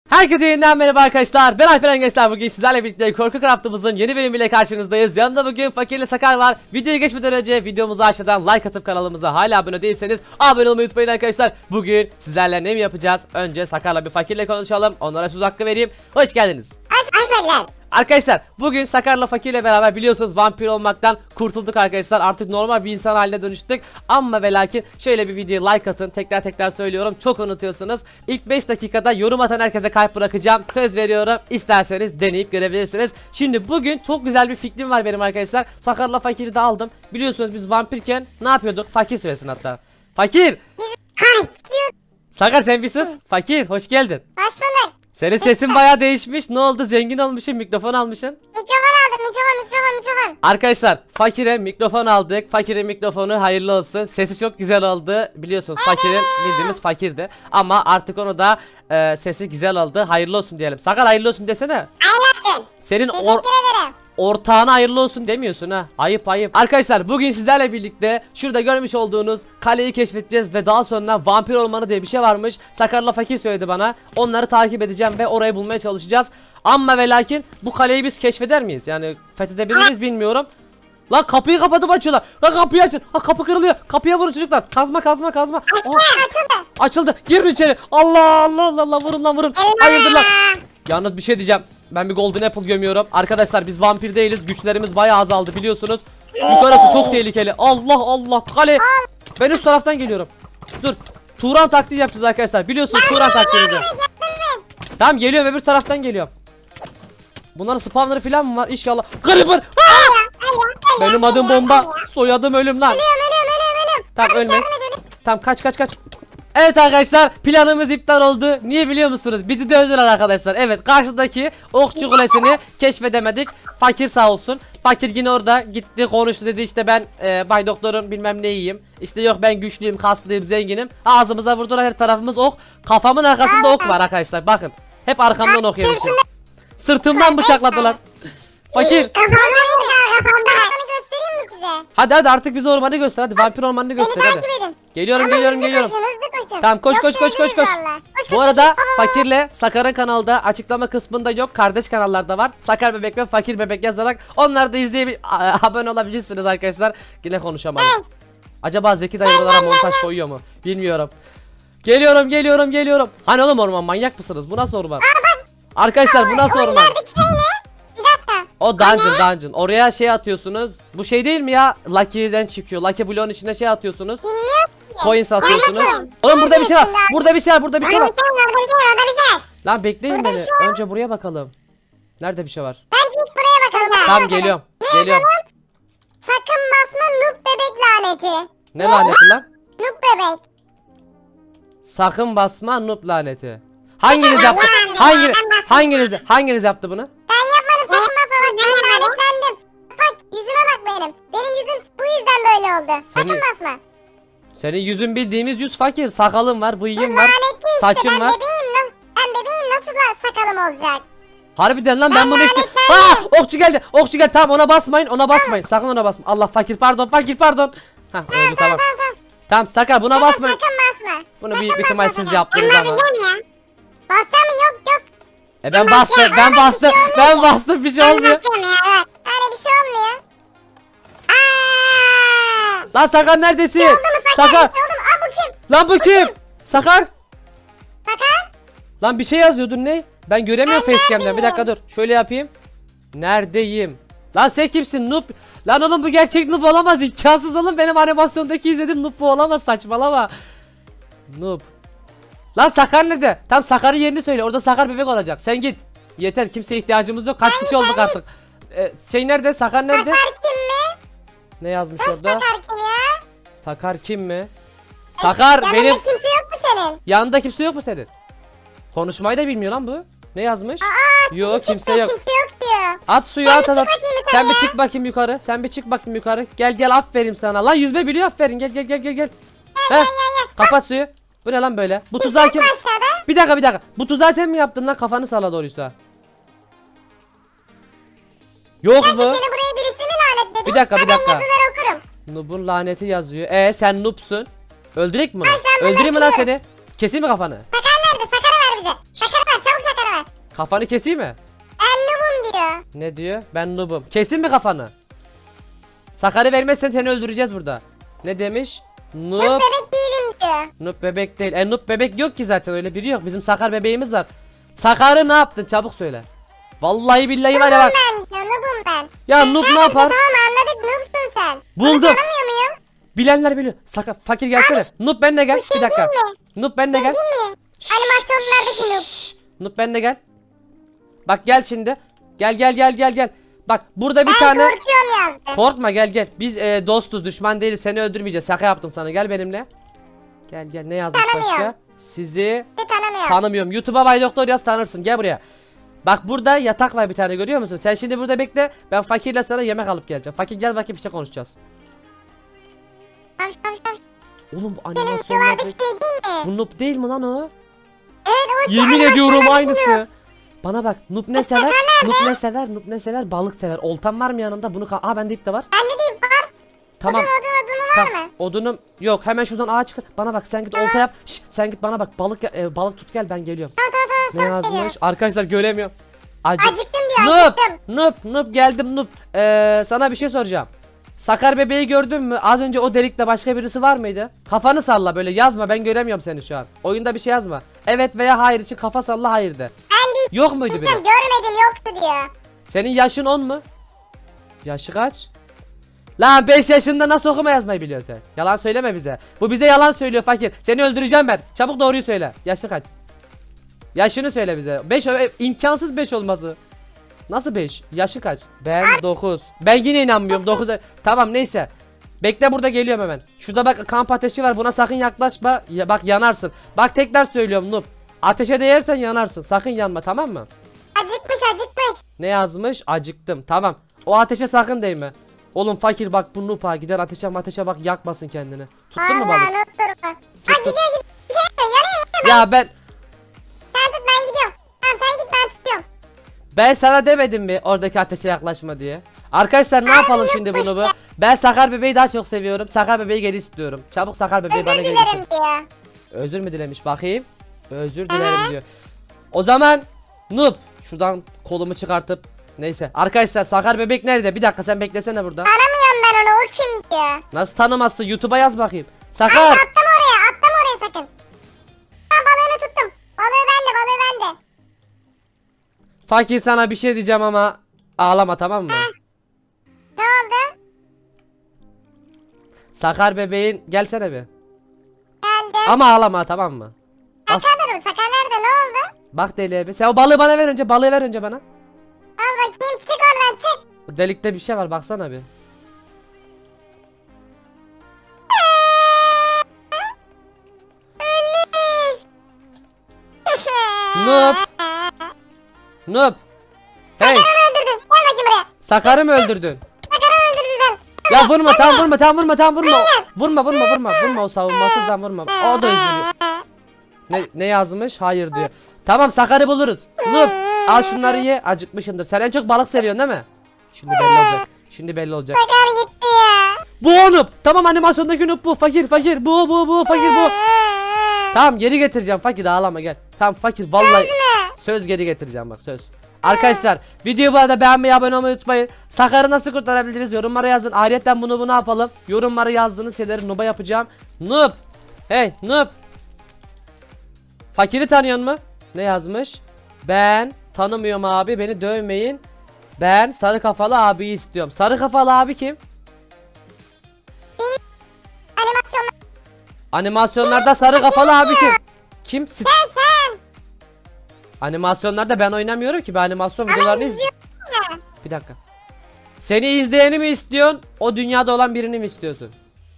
Herkese yeniden merhaba arkadaşlar. Ben Alperen Gençler. Bugün sizlerle birlikte Korku Craft'ımızın yeni bölümüyle karşınızdayız. Yanımda bugün Fakir'le Sakar var. Videoya geçmeden önce videomuzu aşağıdan like atıp kanalımıza hala abone değilseniz abone olmayı unutmayın arkadaşlar. Bugün sizlerle ne mi yapacağız? Önce Sakar'la bir Fakir'le konuşalım. Onlara söz hakkı vereyim. Hoş geldiniz. Hoş bulduk. Arkadaşlar bugün Sakar'la Fakir'le beraber biliyorsunuz vampir olmaktan kurtulduk arkadaşlar. Artık normal bir insan haline dönüştük. Ama ve lakin şöyle bir videoya like atın. Tekrar söylüyorum, çok unutuyorsunuz. İlk 5 dakikada yorum atan herkese kalp bırakacağım. Söz veriyorum. İsterseniz deneyip görebilirsiniz. Şimdi bugün çok güzel bir fikrim var benim arkadaşlar. Sakar'la Fakir'i de aldım. Biliyorsunuz biz vampirken ne yapıyorduk? Fakir söylesin hatta. Fakir! Sakar sen bir sus. Fakir hoş geldin. Hoş bulduk. Senin sesin bayağı değişmiş. Ne oldu? Zengin olmuşsun, mikrofon almışsın. Mikrofon aldım, mikrofon. Arkadaşlar Fakir'e mikrofon aldık. Fakir'in mikrofonu hayırlı olsun. Sesi çok güzel oldu. Biliyorsunuz Fakir'in bildiğimiz Fakir'di. Ama artık onu da sesi güzel oldu. Hayırlı olsun diyelim. Sakar hayırlı olsun desene. Hayırlı olsun. Senin Teşekkür ederim. ortağına hayırlı olsun demiyorsun ha. Ayıp. Arkadaşlar bugün sizlerle birlikte şurada görmüş olduğunuz kaleyi keşfedeceğiz ve daha sonra vampir ormanı diye bir şey varmış. Sakar'la Fakir söyledi bana. Onları takip edeceğim ve orayı bulmaya çalışacağız. Ama ve lakin bu kaleyi biz keşfeder miyiz? Yani fethedebilir miyiz bilmiyorum. Lan kapıyı kapatıp açıyorlar. Lan kapıyı açın. Ha kapı kırılıyor. Kapıya vurun çocuklar. Kazma. Açıldı. Açıldı. Girin içeri. Allah vurun lan vurun. Hayırdır lan. Yalnız bir şey diyeceğim. Ben bir golden apple gömüyorum. Arkadaşlar biz vampir değiliz. Güçlerimiz bayağı azaldı biliyorsunuz. Yukarısı çok tehlikeli. Allah kale. Ben üst taraftan geliyorum. Dur. Turan taktiği yapacağız arkadaşlar. Biliyorsunuz Turan taktiğimizi. Tamam geliyorum, öbür taraftan geliyorum. Bunların spawner'ı falan mı var? İnşallah. Creeper. Benim adım bomba. Soyadım ölüm lan. Ölüm. Tamam ölme. Tamam kaç. Evet arkadaşlar planımız iptal oldu. Niye biliyor musunuz? Bizi dövdüler arkadaşlar. Evet, karşıdaki okçu kulesini keşfedemedik. Fakir sağ olsun. Fakir yine orada gitti konuştu, dedi işte ben Bay Doktor'un bilmem neyiyim. İşte yok ben güçlüyüm, kaslıyım, zenginim. Ağzımıza vurdular, her tarafımız ok. Kafamın arkasında ok var arkadaşlar, bakın. Hep arkamdan ok yemişim. Sırtımdan bıçakladılar. Fakir. Kafamda göstereyim mi size? Hadi artık bize ormanı göster. Hadi vampir ormanını göster hadi. Takip edin. Geliyorum. Hızlı koşun. Tamam koş. Vallahi. Bu arada Fakir'le Sakar'ın kanalda açıklama kısmında yok. Kardeş kanallarda var. Sakar Bebek ve Fakir Bebek yazarak onları da abone olabilirsiniz arkadaşlar. Yine konuşamadım. Acaba Zeki dayı buralara montaj koyuyor mu? Bilmiyorum. Geliyorum. Hani oğlum orman, manyak mısınız? Bu nasıl orman? Arkadaşlar bu nasıl orman? İlerideki şey ne? Bir dakika. O dungeon. Oraya şey atıyorsunuz. Bu şey değil mi ya? Lucky'den çıkıyor. Lucky bloğun içine şey atıyorsunuz. Bilmiyorum. Coins atıyorsunuz. Anlatın. Oğlum burada bir şey var. Anlatın. Burada bir şey var. Orada bir şey var. Lan bekleyin Burada bir beni. şey var. Önce buraya bakalım. Nerede bir şey var? Ben ilk buraya bakalım. Tamam geliyorum. Sakın basma noob bebek laneti. Ne laneti lan? Noob bebek. Sakın basma noob laneti. Hanginiz yaptı? Hanginiz yaptı bunu? Ben yapmadım, sakın basma. Ben lanetlendim. Bak yüzüme bak benim. Benim yüzüm bu yüzden böyle oldu. Sakın basma. Senin yüzün bildiğimiz yüz Fakir. Sakalın var, bıyığın var, Lanetli işte, saçın var. Ben bebeğim nasıl sakalım olacak? Harbiden lan ben bunu işte. Okçu geldi. Tamam ona basmayın. Sakın ona basma. Allah Fakir pardon. Hah öldü tamam. Tamam Sakar buna basmayın. Sakın basma. Bunu büyük bir ihtimal siz yaptınız ama. Basacağım mı? Yok. Ben bastım bir şey olmuyor. Yani bir şey olmuyor. Lan Sakar neredesin? Sakar. Sakar. Bu kim? Lan bu kim? Sakar. Sakar. Lan bir şey yazıyordur ne? Ben göremiyorum Ben facecam'den. Bir dakika dur. Şöyle yapayım. Neredeyim? Lan sen kimsin? Noob. Lan oğlum bu gerçek noob olamaz. İmkansız oğlum. Benim animasyondaki izlediğim noob bu olamaz. Saçmalama. Noob. Lan Sakar nerede? Tam Sakar'ın yerini söyle. Orada Sakar Bebek olacak. Sen git. Yeter. Kimseye ihtiyacımız yok. Kaç kişi olduk artık? Şey nerede? Sakar nerede? Sakar kim mi? Ne yazmış orada? Sakar kim ya? Sakar kim mi? Sakar Yanında benim. kimse yok mu senin? Yanında kimse yok mu senin? Konuşmayı da bilmiyor lan bu. Ne yazmış? Yok kimse yok. Kimse yok diyor. At suyu Sen at. bir çık bakayım yukarı Sen bir ya. çık bakayım yukarı. Gel aferin sana. Lan yüzme biliyor, aferin. Gel. Heh, kapat suyu. Bu ne lan böyle? Bu tuzağı kim? Aşağıda. Bir dakika. Bu tuzağı sen mi yaptın lan? Kafanı salla doğruysa. Yok mu? Seni buraya birisi mi lanetledi? Bir dakika. Ben yazıları okurum. Noob'un laneti yazıyor. Sen noob'sun. Öldürek mi bunu? Ben bunu Öldüreyim mi lan öldürüyorum. seni? Keseyim mi kafanı? Sakar nerede? Sakar'ı ver bize. Sakar'ı ver. Çabuk Sakar'ı Kafanı keseyim mi? Ben noobum diyor. Ne diyor? Ben noobum. Kesin mi kafanı? Sakarı vermezsen seni öldüreceğiz burada. Ne demiş? Noob. Bebek değilim diyor. Noob bebek değil. Noob bebek yok ki zaten, öyle biri yok. Bizim Sakar bebeğimiz var. Sakarı ne yaptın? Çabuk söyle. Vallahi billahi var ya bak. Ben diyor, noobum ben. Ya noob ne yapar? Tamam anladık, noobsun sen. Buldum. Tanımıyor muyum? Bilenler biliyor. Sakar fakir gelsene. Noob benimle gel. şey Bir dakika. değil mi? Noob benimle gel. Değil mi? Animasyonlardaki noob. Noob benimle gel. Bak gel şimdi. Gel. Bak burada bir Ben tane. korkuyorum yazdı. Korkma gel. Biz dostuz, düşman değiliz. Seni öldürmeyeceğiz. Şaka yaptım sana. Gel benimle. Gel. Ne yazmış Tanımıyorum. başka? Sizi Tanımıyorum. tanımıyorum. YouTube'a Bay Doktor yaz, tanırsın. Gel buraya. Bak burada yatak var bir tane, görüyor musun? Sen şimdi burada bekle. Ben fakirle sana yemek alıp geleceğim. Fakir gel bakayım, bir şey konuşacağız. Tamam. Oğlum bu Senin animasyonlar videolardaki şey değil mi? bu Noob değil mi lan o? Evet o şey. Yemin ediyorum animasyonlardaki noob. aynısı. Bana bak, Noob ne sever? Noob ne sever? Balık sever. Oltan var mı yanında? Bunu Aa bende ip de var. Bende de ip var. Tamam. Odun var mı? Odunum yok. Hemen şuradan ağa çıkar. Bana bak, sen git olta yap. Şş, sen git bana bak. Balık tut gel, ben geliyorum. Ne Çok yazmış? geliyor. Arkadaşlar göremiyorum. Acıktım diyor, acıktım. Noob geldim Noob. Sana bir şey soracağım. Sakar bebeği gördün mü? Az önce o delikte başka birisi var mıydı? Kafanı salla, böyle yazma, ben göremiyorum seni şu an. Oyunda bir şey yazma. Evet veya hayır için kafa salla, hayır de. Ben de Yok muydu biri? görmedim, yoktu diyor. Senin yaşın 10 mu? Yaşı kaç? Lan 5 yaşında nasıl okuma yazmayı biliyorsun sen? Yalan söyleme bize. Bu bize yalan söylüyor fakir. Seni öldüreceğim ben. Çabuk doğruyu söyle. Yaşı kaç? Yaşını söyle bize. 5 imkansız 5 olması. Nasıl 5? Yaşı kaç? Ben 9. Ben yine inanmıyorum. 9. Tamam neyse. Bekle, burada geliyorum hemen. Şurada bak kamp ateşi var. Buna sakın yaklaşma. Bak yanarsın. Bak tekrar söylüyorum noob. Ateşe değersen yanarsın. Sakın yanma, tamam mı? Acıkmış. Ne yazmış? Acıktım. Tamam. O ateşe sakın değme. Oğlum fakir bak, bu noob ha, gider ateşe bak, yakmasın kendini. Tuttun mu balık? Ha gidiyor. Bir şey yapıyor, yanıyor. Ya ben Sen tut, ben gidiyorum. Tamam sen git, ben tutuyorum. sana demedim mi oradaki ateşe yaklaşma diye? Arkadaşlar ne yapalım şimdi bunu bu? Ben Sakar bebeği daha çok seviyorum. Sakar bebeği geri istiyorum. Çabuk Sakar bebeği bana Özür geri dilerim getir. diyor. Özür mü dilemiş bakayım? Özür dilerim diyor. O zaman noob şuradan kolumu çıkartıp, neyse arkadaşlar, Sakar bebek nerede? Bir dakika sen beklesene burada. Tanımıyorum ben onu, o kim diyor. Nasıl tanımazsın? YouTube'a yaz bakayım. Sakar. Atlama oraya sakın. Ben balığını tuttum. Balığı bende. Fakir sana bir şey diyeceğim ama ağlama, tamam mı? Ne oldu? Sakar bebeğin gelsene bir. Geldim. Ama ağlama, tamam mı? Bas. Sakar nerede, ne oldu? Bak deliğe bir. Sen o balığı bana ver önce. Balığı ver önce bana. Al bakayım, çık oradan çık. O delikte bir şey var, baksana bir. Ölmüş. Noob. Noob. Hey. Öldürdün. Gel bakayım buraya. Sakar'ı mı öldürdün? Sakar'ı öldürdün sen. Ya vurma, vurma. Vurma, o savunmasızdan vurma. O da üzülüyor. Ne yazmış? Hayır diyor. Tamam, Sakar'ı buluruz. Noob al şunları ye, acıkmışındır. Sen en çok balık seviyorsun değil mi? Şimdi belli olacak. Sakar gitti ya. Bu o Noob. Tamam, animasyondaki Noob bu. Fakir. Bu fakir bu. Tamam, geri getireceğim fakir, ağlama gel. Tamam fakir, vallahi söz geri getireceğim, bak söz. Arkadaşlar videoyu bu arada beğenmeyi, abone olmayı unutmayın. Sakar'ı nasıl kurtarabiliriz yorumlara yazın. Ayrıca bunu ne yapalım? Yorumlara yazdığınız şeyleri Noob'a yapacağım. Noob. Hey Noob. Fakiri tanıyor mu? Ne yazmış? Ben tanımıyorum abi, beni dövmeyin. Ben sarı kafalı abiyi istiyorum. Sarı kafalı abi kim? Animasyonlar. Animasyonlarda sarı kafalı abi kim? Kim? Sen. Animasyonlarda ben oynamıyorum ki. Ben animasyon videolarını izliyorum. izliyorsun. Bir dakika. Seni izleyeni mi istiyorsun? O dünyada olan birini mi istiyorsun?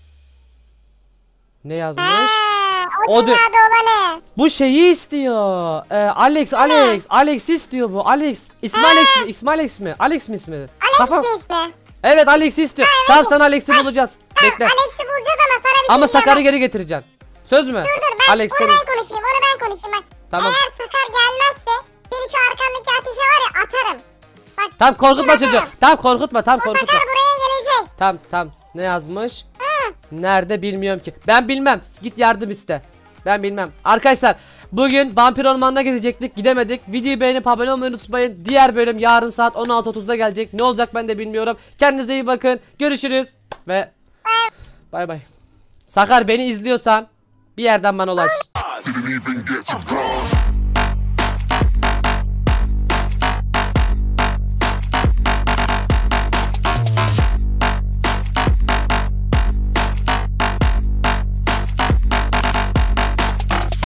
Ne yazmış? O O dünyada olan ne? Bu şeyi istiyor. Alex istiyor bu. Alex. İsmi Alex mi ismi? Kafam. Alex mi ismi? Evet, Alex'i istiyor. Tamam, sana Alex'i bulacağız. Bekle. Alex'i bulacağız ama sana bir şey Ama diyemem. Sakar'ı geri getireceksin. Söz mü? Dur ben Alex'ten. onu ben konuşayım bak. Tamam. Eğer Sakar gelmezse seni şu arkamdaki ateşe var ya atarım. Bak. Tamam, korkutma atarım. çocuğu. Tamam, korkutma. Sakar buraya gelecek. Tamam. Ne yazmış? Nerede bilmiyorum ki. Ben bilmem. Git yardım iste. Ben bilmem. Arkadaşlar bugün vampir ormanına gezecektik, gidemedik. Videoyu beğenip abone olmayı unutmayın. Diğer bölüm yarın saat 16.30'da gelecek. Ne olacak ben de bilmiyorum. Kendinize iyi bakın. Görüşürüz ve bay bay. Sakar, beni izliyorsan bir yerden bana ulaş. Didn't even get to cross.